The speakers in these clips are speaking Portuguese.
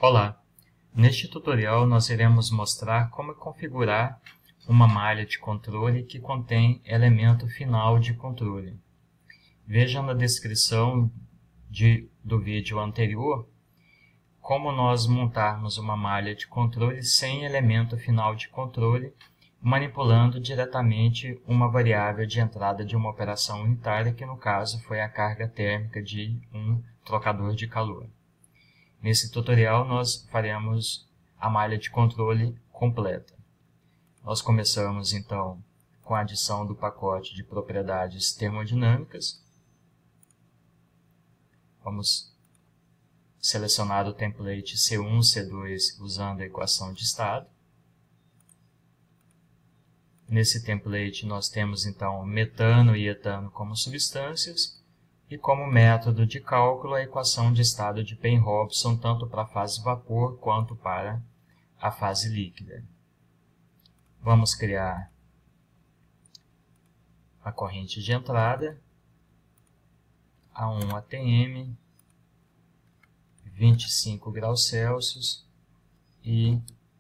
Olá! Neste tutorial nós iremos mostrar como configurar uma malha de controle que contém elemento final de controle. Veja na descrição do vídeo anterior como nós montarmos uma malha de controle sem elemento final de controle, manipulando diretamente uma variável de entrada de uma operação unitária, que no caso foi a carga térmica de um trocador de calor. Nesse tutorial nós faremos a malha de controle completa. Nós começamos então com a adição do pacote de propriedades termodinâmicas. Vamos selecionar o template C1, C2 usando a equação de estado. Nesse template nós temos então metano e etano como substâncias e como método de cálculo a equação de estado de Penn-Robson tanto para a fase vapor quanto para a fase líquida. Vamos criar a corrente de entrada A1 ATM, 25 graus Celsius e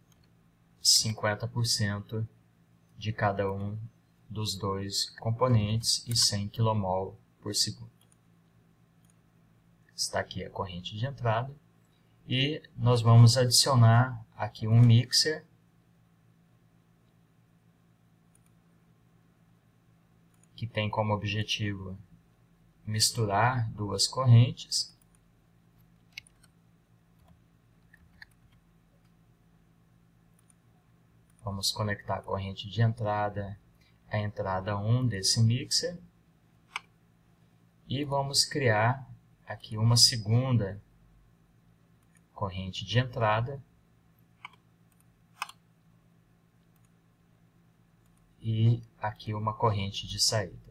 50% de cada um dos dois componentes e 100 kmol por segundo. Está aqui a corrente de entrada e nós vamos adicionar aqui um mixer que tem como objetivo misturar duas correntes. Vamos conectar a corrente de entrada à entrada 1 desse mixer e vamos criar aqui uma segunda corrente de entrada e aqui uma corrente de saída.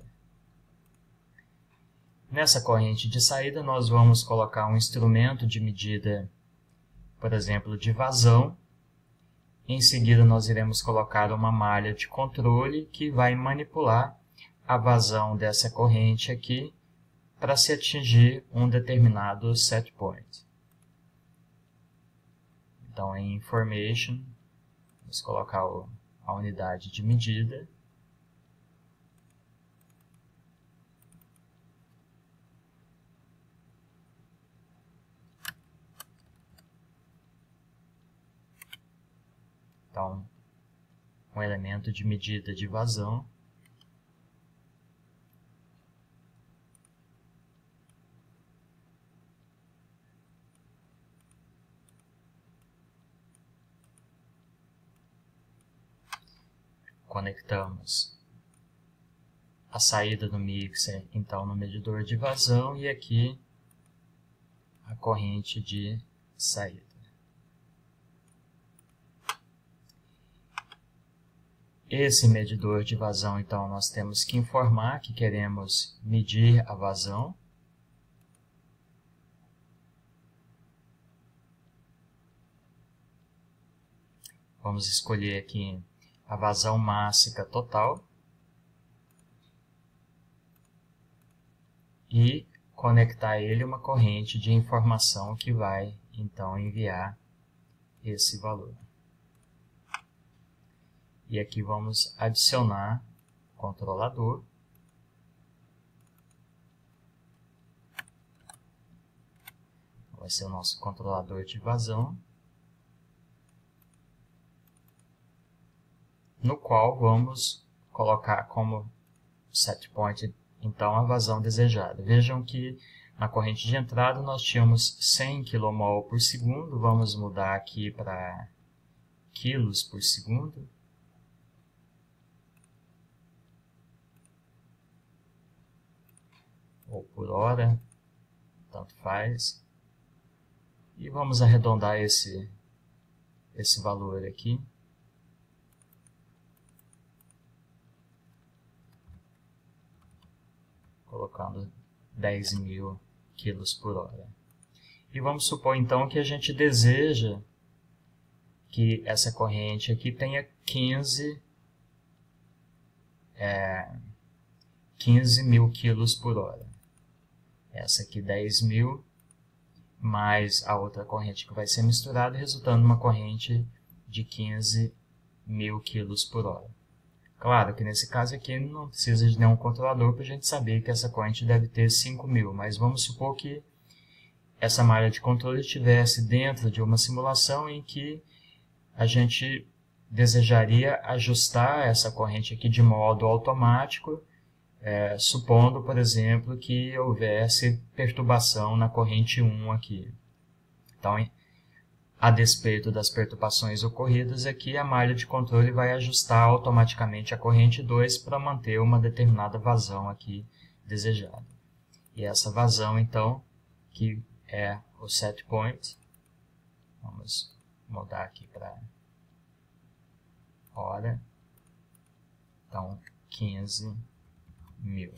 Nessa corrente de saída nós vamos colocar um instrumento de medida, por exemplo, de vazão. Em seguida nós iremos colocar uma malha de controle que vai manipular a vazão dessa corrente aqui para se atingir um determinado set point. Então, em Information, vamos colocar a unidade de medida. Então, um elemento de medida de vazão. Conectamos a saída do mixer, então, no medidor de vazão e aqui a corrente de saída. Esse medidor de vazão, então, nós temos que informar que queremos medir a vazão. Vamos escolher aqui a vazão mássica total e conectar a ele uma corrente de informação que vai, então, enviar esse valor. E aqui vamos adicionar o controlador. Vai ser o nosso controlador de vazão, no qual vamos colocar como set point, então, a vazão desejada. Vejam que na corrente de entrada nós tínhamos 100 kmol por segundo, vamos mudar aqui para quilos por segundo. Ou por hora, tanto faz. E vamos arredondar esse valor aqui. Colocando 10.000 quilos por hora. E vamos supor então que a gente deseja que essa corrente aqui tenha 15.000 quilos por hora. Essa aqui 10.000 mais a outra corrente que vai ser misturada, resultando numa corrente de 15.000 kg por hora. Claro que nesse caso aqui não precisa de nenhum controlador para a gente saber que essa corrente deve ter 5.000, mas vamos supor que essa malha de controle estivesse dentro de uma simulação em que a gente desejaria ajustar essa corrente aqui de modo automático, supondo, por exemplo, que houvesse perturbação na corrente 1 aqui. Então, a despeito das perturbações ocorridas aqui, a malha de controle vai ajustar automaticamente a corrente 2 para manter uma determinada vazão aqui desejada. E essa vazão, então, que é o set point, vamos mudar aqui para hora, então 15.000.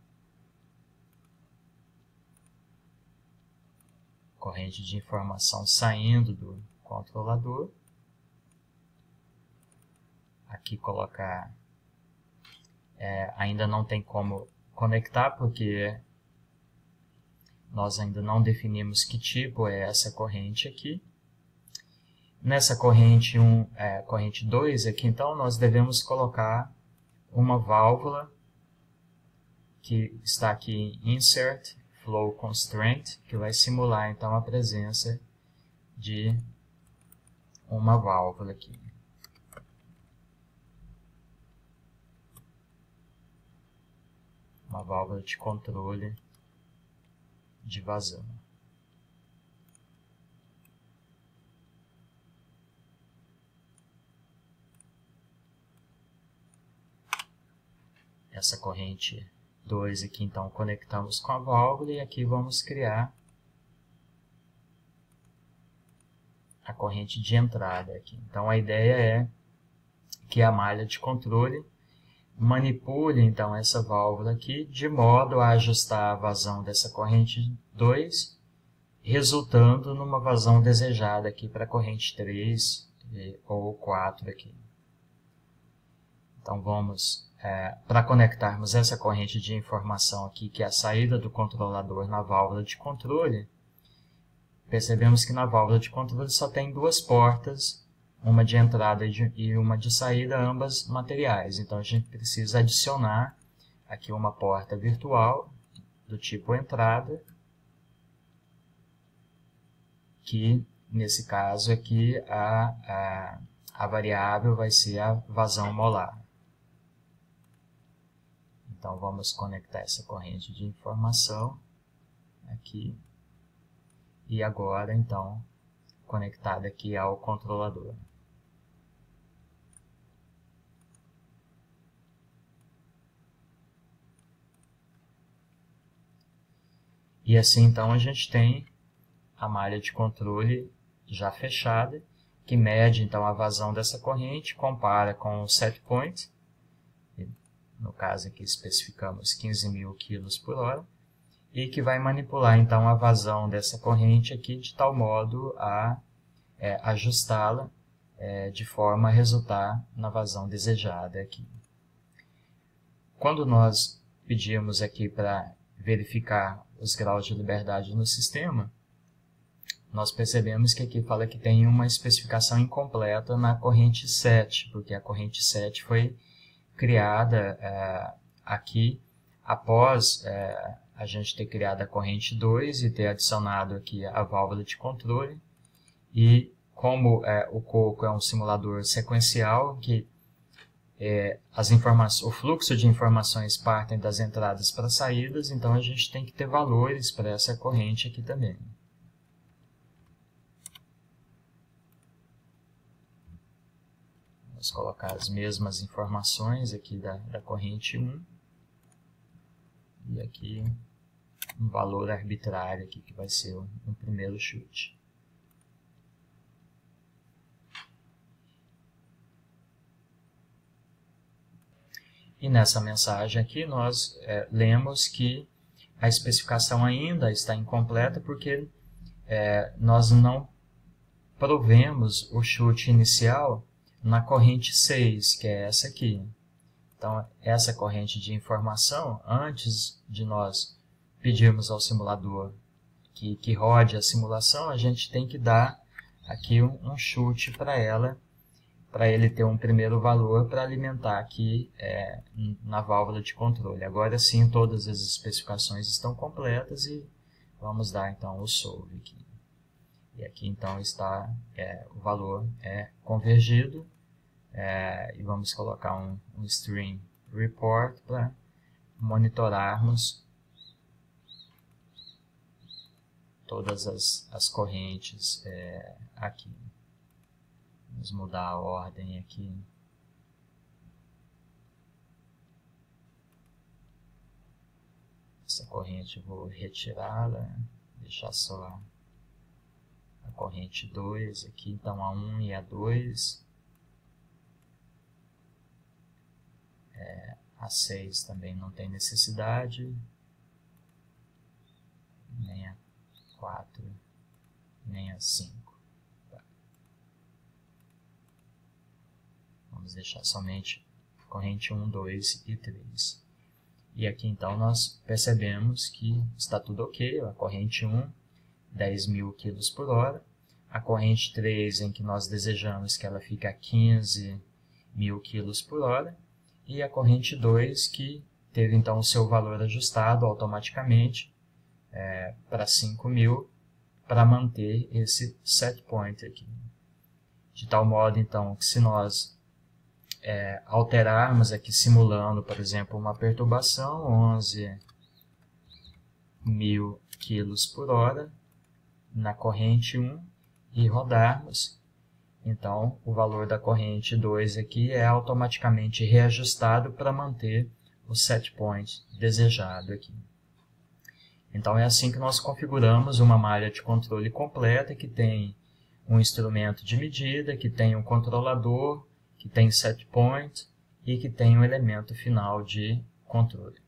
Corrente de informação saindo do controlador. Aqui colocar, ainda não tem como conectar, porque nós ainda não definimos que tipo é essa corrente aqui. Nessa corrente 2 aqui, então, nós devemos colocar uma válvula que está aqui em Insert Flow Constraint, que vai simular então a presença de uma válvula aqui. Uma válvula de controle de vazão. Essa corrente 2 aqui, então, conectamos com a válvula e aqui vamos criar a corrente de entrada aqui. Então, a ideia é que a malha de controle manipule, então, essa válvula aqui de modo a ajustar a vazão dessa corrente 2, resultando numa vazão desejada aqui para a corrente 3 ou 4 aqui. Então, vamos... para conectarmos essa corrente de informação aqui, que é a saída do controlador na válvula de controle, percebemos que na válvula de controle só tem duas portas, uma de entrada e uma de saída, ambas materiais. Então, a gente precisa adicionar aqui uma porta virtual do tipo entrada, que nesse caso aqui a variável vai ser a vazão molar. Então, vamos conectar essa corrente de informação aqui. E agora, então, conectada aqui ao controlador. E assim, então, a gente tem a malha de controle já fechada, que mede, então, a vazão dessa corrente, compara com o set point. No caso aqui especificamos 15.000 kg por hora, e que vai manipular então a vazão dessa corrente aqui de tal modo a ajustá-la de forma a resultar na vazão desejada aqui. Quando nós pedimos aqui para verificar os graus de liberdade no sistema, nós percebemos que aqui fala que tem uma especificação incompleta na corrente 7, porque a corrente 7 foi criada aqui após a gente ter criado a corrente 2 e ter adicionado aqui a válvula de controle. E como o Coco é um simulador sequencial, que o fluxo de informações partem das entradas para as saídas, então a gente tem que ter valores para essa corrente aqui também. Vamos colocar as mesmas informações aqui da corrente 1. E aqui um valor arbitrário aqui, que vai ser um primeiro chute. E nessa mensagem aqui nós lemos que a especificação ainda está incompleta porque nós não provemos o chute inicial na corrente 6, que é essa aqui. Então, essa corrente de informação, antes de nós pedirmos ao simulador que rode a simulação, a gente tem que dar aqui um chute para ela, para ele ter um primeiro valor para alimentar aqui na válvula de controle. Agora sim, todas as especificações estão completas e vamos dar então o solve aqui. E aqui então está o valor convergido, e vamos colocar um stream report para monitorarmos todas as correntes aqui. Vamos mudar a ordem aqui. Essa corrente eu vou retirá-la, deixar só a corrente 2 aqui, então a 1 e a 2. A 6 também não tem necessidade, nem a 4, nem a 5. Vamos deixar somente corrente 1, 2 e 3. E aqui então nós percebemos que está tudo ok. A corrente 1, 10.000 kg por hora. A corrente 3, em que nós desejamos que ela fique a 15.000 kg por hora. E a corrente 2, que teve então o seu valor ajustado automaticamente para 5.000, para manter esse set point aqui. De tal modo então que se nós alterarmos aqui, simulando, por exemplo, uma perturbação, 11.000 kg por hora na corrente 1 e rodarmos, então o valor da corrente 2 aqui é automaticamente reajustado para manter o set point desejado aqui. Então é assim que nós configuramos uma malha de controle completa, que tem um instrumento de medida, que tem um controlador, que tem set point e que tem um elemento final de controle.